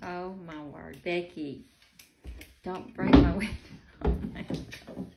Oh my word. Becky, don't break my window. Oh my God.